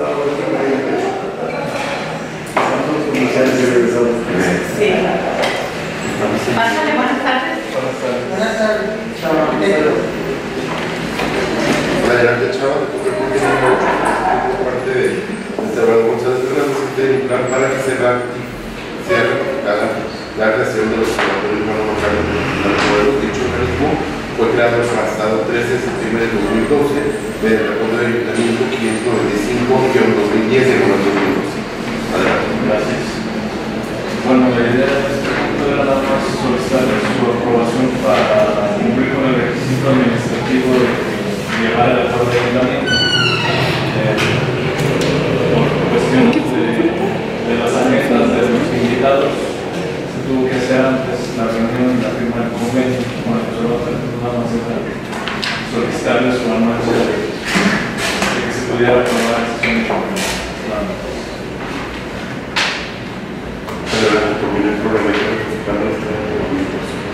Sí. Pásale, buenas tardes. Buenas tardes. Adelante, Chava, por parte de Salvador González Fernández, un plan para que se haga la creación de los observatorios monomarcados del dicho organismo. Fue creado el pasado 13 de septiembre de 2012 mediante el acuerdo de ayuntamiento 595-2010 de 2012. Adelante. Gracias. Bueno, la idea de este punto era nada más solicitar su aprobación para cumplir con el requisito administrativo de llevar al acuerdo de ayuntamiento. Por cuestiones de las agendas de los invitados, se tuvo que hacer antes la reunión y la firma del convenio con el observatorio. Nada más era solicitarles su anuncia de que se pudiera aprobar la sesión de convenio. Adelante, termina el programa y participando en este documento.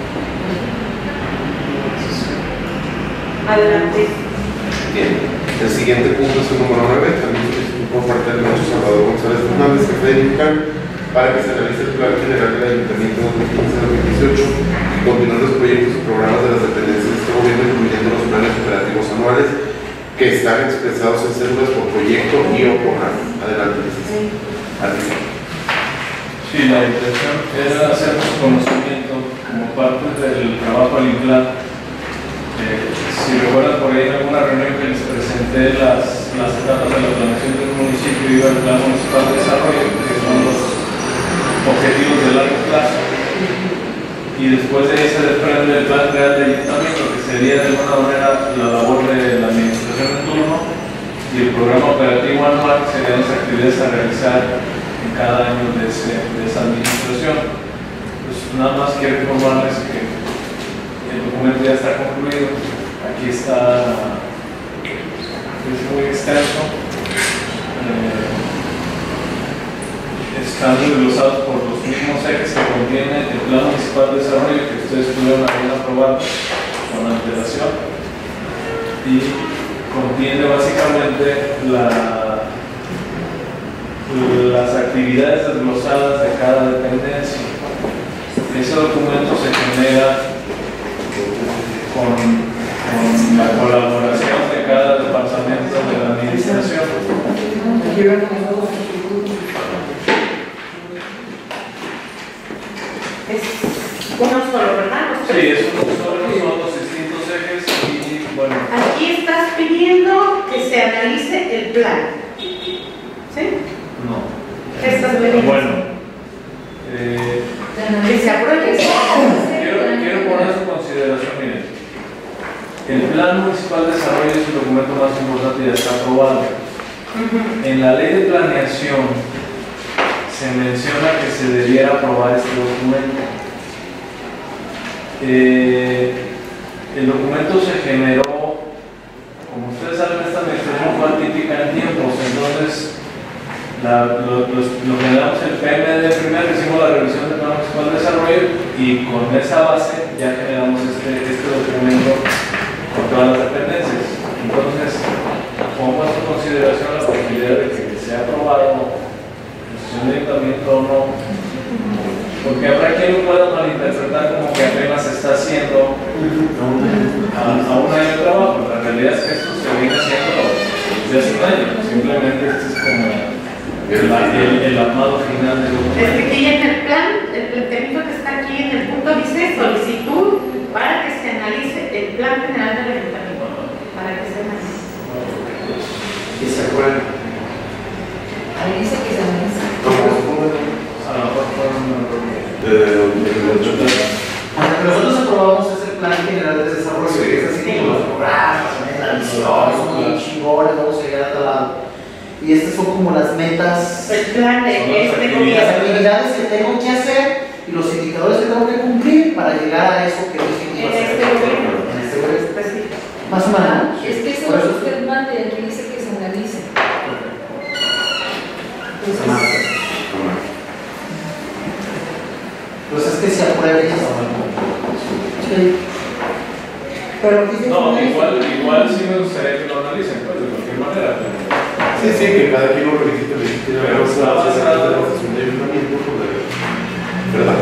Adelante. Bien, el siguiente punto es el número 9, también por parte del maestro Salvador González Fernández, jefe de INCAN, para que se realice el plan general del Ayuntamiento 2015-2018 y continuar los proyectos y programas de las dependencias de este gobierno, incluyendo los planes operativos anuales que están expresados en cédulas por proyecto y o programa. Adelante, licenciado. Sí, la intención era hacer su conocimiento como parte del trabajo al INCLAN. Si recuerdan por ahí en alguna reunión que les presenté las etapas de la planeación del municipio y el plan municipal de desarrollo, que son los objetivos de largo plazo. Y después de ahí se desprende el plan real de ayuntamiento, que sería de alguna manera la labor de la administración en turno, y el programa operativo anual serían las actividades a realizar en cada año de esa administración. Pues nada más quiero informarles que el documento ya está concluido. Aquí está, es muy extenso. Están desglosados por los mismos ejes que contiene el Plan Municipal de Desarrollo que ustedes pudieron haber aprobado con antelación, y contiene básicamente las actividades desglosadas de cada dependencia. Ese documento se genera con la colaboración de cada departamento de la administración. Es uno solo, ¿verdad? Sí, es uno solo, son los distintos ejes y bueno. Aquí estás pidiendo que se analice el plan. ¿Sí? No. ¿Qué estás pidiendo? Bueno. Que se apruebe. Quiero poner su consideración, miren. El Plan Municipal de Desarrollo es el documento más importante y ya está aprobado. En la ley de planeación se menciona que se debiera aprobar este documento. El documento se generó, como ustedes saben, esta administración fue atípica en tiempos, entonces lo generamos el PMD primero, hicimos la revisión del Plan Municipal de Desarrollo y con esa base ya generamos este documento con todas las dependencias. Entonces, pongo a su consideración la posibilidad de que sea aprobado en sesión de ayuntamiento o no, porque habrá quien lo pueda malinterpretar como que apenas se está haciendo a un año de trabajo. La realidad es que esto se viene haciendo desde hace un año, simplemente este es como el armado final del documento. Es que aquí en el plan, el planteamiento que está aquí en el punto dice solicitud para que se analice el plan general del ayuntamiento. Para que se analice. ¿Y se acuerdan? Ahí dice que se analiza. ¿Cómo? somos muy chingones, vamos a llegar a tal lado. Y estas son como las metas, El plan de este las gobierno. actividades que tengo que hacer y los indicadores que tengo que cumplir para llegar a eso que dije que iba a En hacer. este gobierno. En este gobierno. Pues sí. Más o menos. Es que eso Por es lo eso- que usted manda y aquí dice que se analice. Pues es que se apruebe y se apruebe. Sí. Pero dice No, que- igual sí me gustaría que lo analicen, pues, de cualquier manera. Pero... Sí, sí, que cada quien lo revisite, Pero pero está la basado- asociación de ayuntamiento, pues, ¿verdad?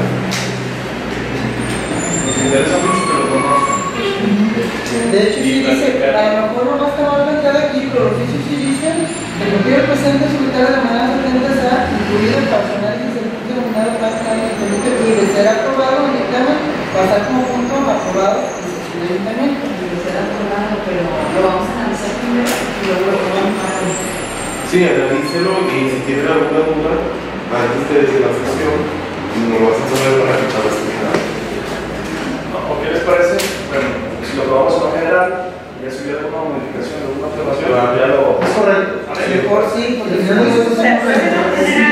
Nos interesa mucho que lo conozcan. De hecho, sí dice, a lo mejor no va a estar meter aquí, pero los oficios sí dicen que el gobierno presente secretario de manera atenta será incluido el personal y servicio denominado plan y de ser aprobado en el dictamen, pasar como punto aprobado y sesión de ayuntamiento. Y será aprobado, pero lo vamos a analizar primero y luego lo vamos a analizar. Sí, analícelo y si tienen alguna duda, antes de la sesión, nos lo hacen saber para que tal vez ¿O qué les parece? Bueno, si lo probamos en general, ya si hubiera alguna modificación, alguna observación, Claro. ya lo... Es correcto. A ver, Mejor sí, porque al final esto es Se puede no tener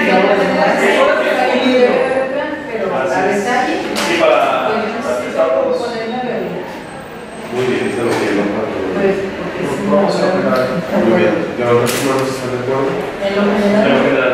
Pero a detalle, Sí, para estar todos. ponerme a realidad. muy bien, se lo quiero. Pues, porque si no, Vamos a general. Muy bien, ¿ya los demás hermanos están de acuerdo? en lo En lo general. general.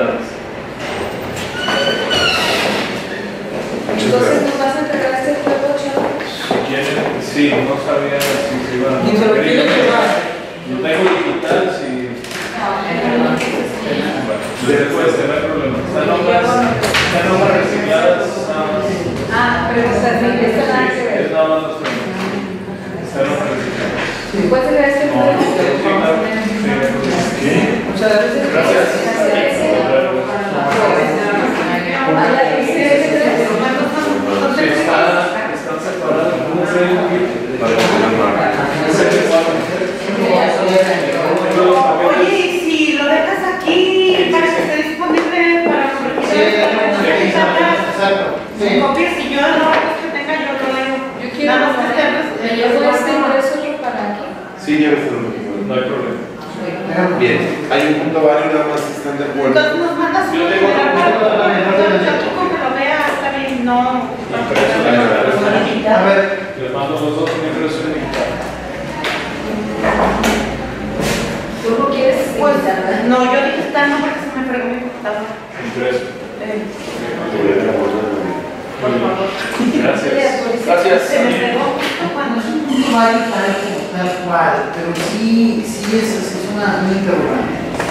Muchas Entonces, gracias. ¿nos vas a entregar este juego, Chavo? Si quieren, sí, no sabía si se iban a... Y se lo quiere llevar. Lo tengo digital, si... Bueno, después no hay problema. Están nombres recicladas, nada más. Ah, pero está bien, está nada que Es ver. nada más los premios. Están nombres reciclados. ¿Puedes entregar este No, juego? sí, claro. Sí. Muchas gracias. Gracias. Sí, están separados. No sé, Para que tengan marca. no sé qué pasa. Oye, y si lo dejas aquí para que esté disponible para convertir Exacto. Sí. copias y yo no que tenga yo lo leo. Yo quiero Nada más que esté me llevo este ingreso para aquí. Sí, lléveselo. No hay problema. Bien, hay un punto válido, nada más si están de acuerdo. Entonces nos mandas Yo un tengo- general para yo tú como lo vea, está bien, no. A ver, Les mando los dos un ingreso digital. ¿Tú lo quieres? Pues, editar, ¿verdad? no, yo dije está no porque se me fregó mi computadora. Ingreso. Por favor. Gracias. Gracias. Se me fregó justo cuando no hay tal cual, pero sí es una interrogante.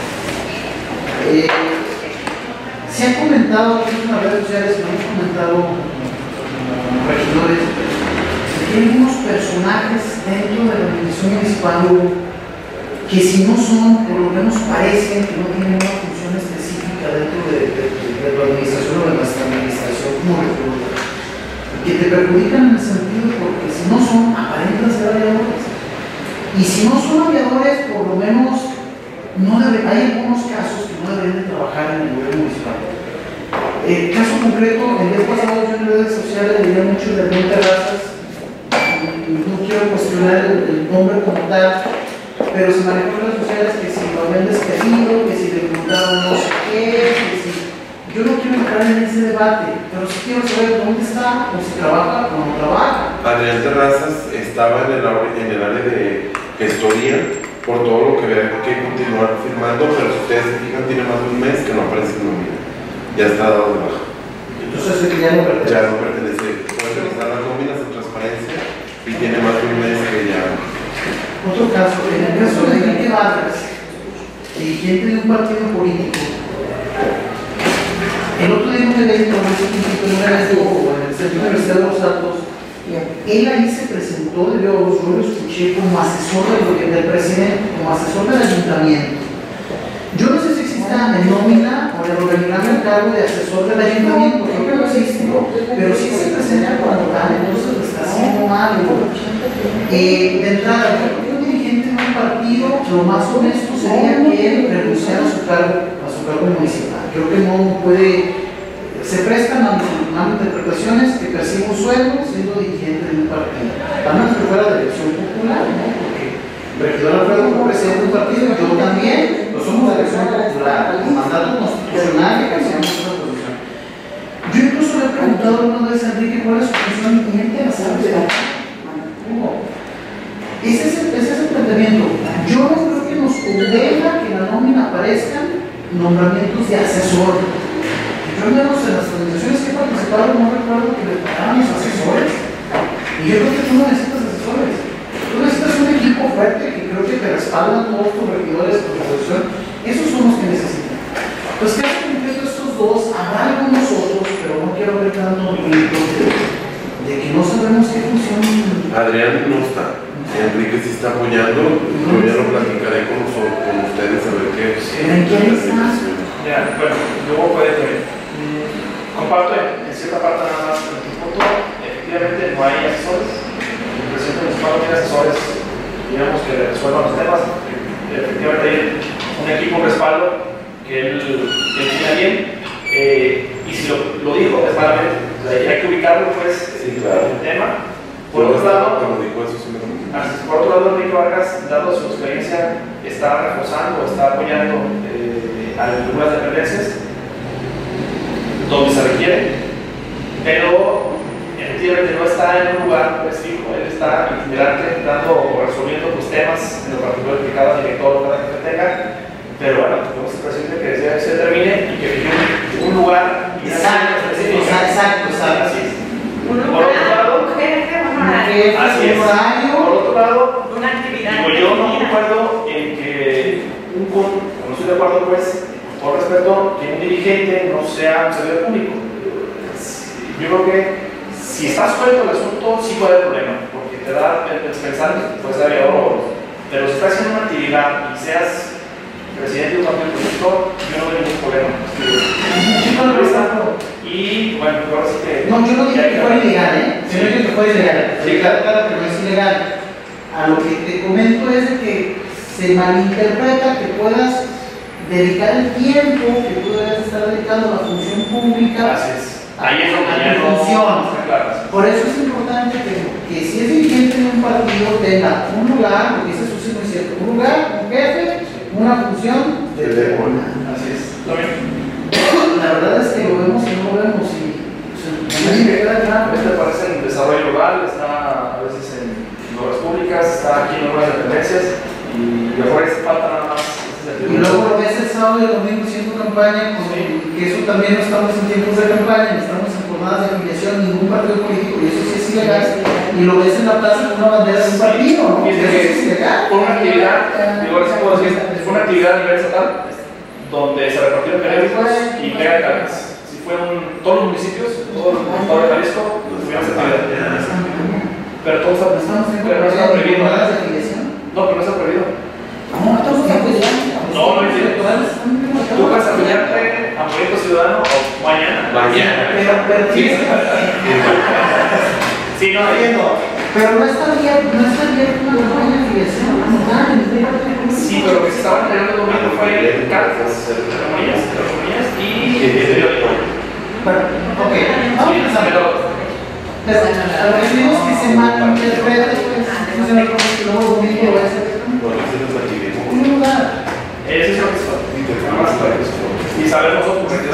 Se ha comentado aquí en las redes sociales, lo hemos comentado regidores, que hay algunos personajes dentro de la administración municipal que si no son, por lo menos parecen que no tienen una función específica dentro de la administración o de nuestra administración como república, que te perjudican en el sentido porque si no son, aparentan ser aviadores. Y si no son aviadores, por lo menos no debe, hay algunos casos que no deben de trabajar en el gobierno municipal. Caso concreto, el día pasado yo en redes sociales leía mucho de Hernán Terrazas, y no quiero cuestionar el nombre como tal, pero se manejó en redes sociales que si lo habían despedido, que si le preguntaron no sé qué, que si... Yo no quiero entrar en ese debate, pero sí quiero saber dónde está, o si trabaja o no trabaja. Adrián Terrazas estaba en el área de gestoría por todo lo que había que continuar firmando, pero si ustedes se fijan, tiene más de un mes que no aparece en nómina. Ya está dado de baja. Entonces ya no pertenece. Ya no pertenece. Puede revisar las nóminas de transparencia y tiene más de un mes que ya. Otro caso, en el caso de Enrique Vargas, dirigente de un partido político, el otro día en un evento, en un evento en el Centro Universidad de los Altos, él ahí se presentó, yo lo escuché como asesor del presidente, como asesor del ayuntamiento. Yo no sé si exista en nómina o en el organigrama el cargo de asesor del ayuntamiento, creo que no existe, pero sí se presenta como tal, entonces lo está haciendo mal. De entrada, un dirigente de un partido, lo más honesto sería que él renunciara a su cargo municipal. Creo que no puede, se prestan a interpretaciones que percibe un sueldo siendo dirigente de un partido, a menos que fuera de elección popular, ¿no? Porque el regidor Alfredo partido, yo también, lo somos de elección popular, con mandato constitucional y ejercemos esa posición. Yo incluso le he preguntado alguna vez a Enrique cuál es su posición y él te la sabe. Ese es el planteamiento. Yo no creo que nos convenga que en la nómina aparezcan nombramientos de asesor. Yo al menos en las organizaciones que he participado no recuerdo que le pagaran los asesores. Y yo creo que tú no necesitas asesores. Tú necesitas un equipo fuerte que creo que te respaldan todos tus regidores por la posición. Esos son los que necesitan. Entonces, caso concreto estos dos, habrá algunos otros, pero no quiero ver tanto movimiento de que no sabemos qué función. Adrián no está. Enrique sí está apoyando. Yo ya lo platicaré con ustedes a ver qué. ¿En quién está? Ya, bueno, yo puedo comparto en cierta parte nada más en tu punto. Efectivamente no hay asesores. El presidente municipal no tiene asesores, digamos, que resuelvan los temas. Efectivamente hay un equipo de respaldo que él tiene bien. Y si lo dijo, es malamente. O sea, hay que ubicarlo, pues, sí, claro, en el tema. Por otro lado, por otro lado, Enrique Vargas, dado su experiencia, está reforzando, está apoyando algunas dependencias donde se requiere, pero efectivamente no está en un lugar pues, fijo, él está itinerante, dando o resolviendo pues, temas en lo particular que cada director o cada jefe tenga, pero bueno, tenemos el presidente que desea que se termine y que fije un lugar Exacto. Así es. Un Por otro lado, un jefe, un horario. así es. Por otro lado, Una actividad. digo, yo no concuerdo en que no estoy de acuerdo, pues, por respeto, que un dirigente no sea un servidor público. Yo creo que si está suelto el asunto, sí puede haber problema, porque te da pensar que puedes dar oro, pero si estás haciendo una actividad y seas presidente de un partido político, yo no veo ningún problema. Y bueno, ahora sí que. No, yo no dije que fuera ilegal, ¿eh? Yo no dije que fuera ilegal. Sí, claro que no es ilegal. A lo que te comento es de que se malinterpreta que puedas dedicar el tiempo que tú debes estar dedicando a la función pública. Así es. Ahí es donde a ya tu función. claro. Por eso es importante que si es dirigente de un partido tenga un lugar, porque ese es su signo cierto, un lugar, un jefe, una función de Así es. Lo mismo. La verdad es que lo vemos y no lo vemos y a mí me queda claro. Este parece en desarrollo local, está a veces en obras públicas, está aquí en otras dependencias y mejor es falta nada más. Y luego lo ves el sábado y el domingo haciendo campaña, que eso también no estamos en tiempos de campaña, estamos en jornadas de afiliación, ningún partido político, y eso sí es ilegal. Y lo ves en la plaza con una bandera de un partido, ¿no? Eso es ilegal. Fue una actividad, digo, ahora sí puedo decir, fue una actividad a nivel estatal donde se repartieron periódicos y pega de cargas. Si fueron todos los municipios, todo el estado de Jalisco, tuvieron esa actividad. Pero todo está prohibido. No, pero no está prohibido. No, no es cierto. Tú puedes afiliarte a Movimiento Ciudadano o mañana. Pero sí, no, pero no está bien una campaña de afiliación. sí, pero lo que se estaba entregando el domingo fue cartas, comillas, y periódico. Ok, vamos a empezar. Pero decimos que se malinterpreta, no se me ocurre que luego domingo va a ser un lugar. Eso es lo que es. Y sabemos nosotros que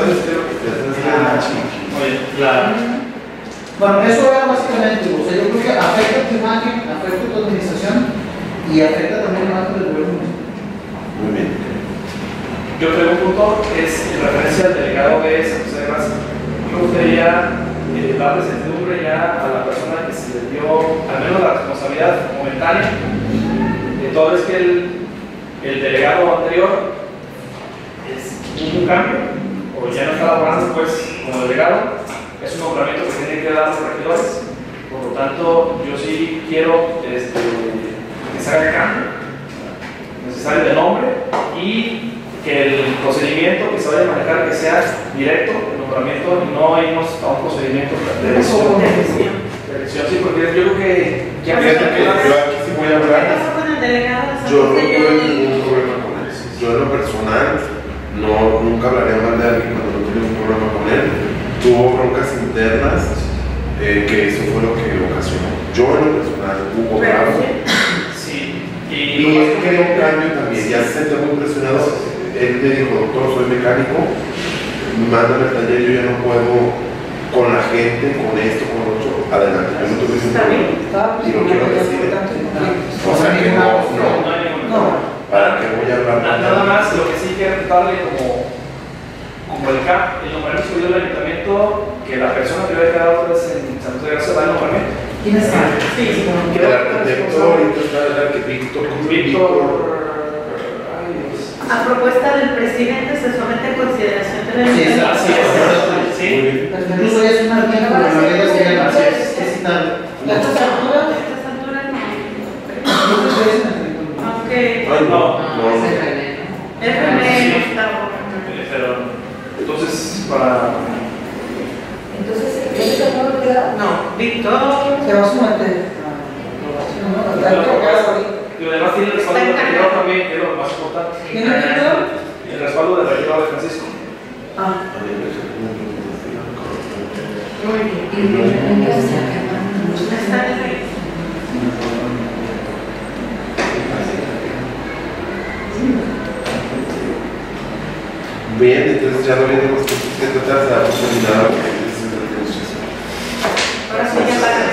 claro. Bueno, eso era básicamente, o sea, yo creo que afecta tu imagen, afecta tu administración y afecta también la imagen del gobierno. Muy bien. Yo traigo un punto, es en referencia al delegado de San José de Gracia. Me gustaría darle certidumbre ya a la persona que se le dio al menos la responsabilidad momentánea. Todo es que el delegado anterior hubo un cambio, o ya no está laborando pues como delegado, es un nombramiento que tienen que dar los regidores. Por lo tanto, yo sí quiero que se haga el cambio necesario de nombre y que el procedimiento que se vaya a manejar que sea directo, el nombramiento, y no irnos a un procedimiento de elección. Sí, porque yo creo que yo aquí sí voy a hablar. Yo no tuve ningún problema con él. Yo en lo personal nunca hablaría mal de alguien cuando no tuve un problema con él. Tuvo broncas internas, que eso fue lo que ocasionó. Yo en lo personal hubo claro. sí. Y él quería un cambio también, ya se sentía muy presionado. Él me dijo, doctor, soy mecánico, mándame al taller, yo ya no puedo con la gente, con esto, con lo otro, adelante, yo no tuve ningún problema. Y no quiero decir, o sea que no, ¿para qué voy a hablar? Nada más, lo que sí quiero darle como el CAP, el nombramiento que dio el ayuntamiento, que la persona que había quedado otra vez en Santo de Gracia va el nombramiento. ¿Quién es él? Sí, El arquitecto ahorita está el arquitecto Víctor. A propuesta del presidente se somete a consideración de la Sí, Junta. Así es. Sí. Incluso ya es un artículo, la ley de la Así es. es citarlo. ¿Ya estás segura? A estas alturas no. Aunque Ay, no. es René Gustavo. Pero, entonces, para. Entonces, ¿ese es el nuevo queda? No, Víctor. Se va a someter. No, está encargado ahorita. Y además tiene el respaldo del regidor también, que es lo más importante. ¿Tiene el regidor? El respaldo del regidor de Francisco. Ah. Muy bien. Y de repente se Está en el- Bien, entonces ya no vienen los que tratar de dar oportunidad a la Ahora sí ya para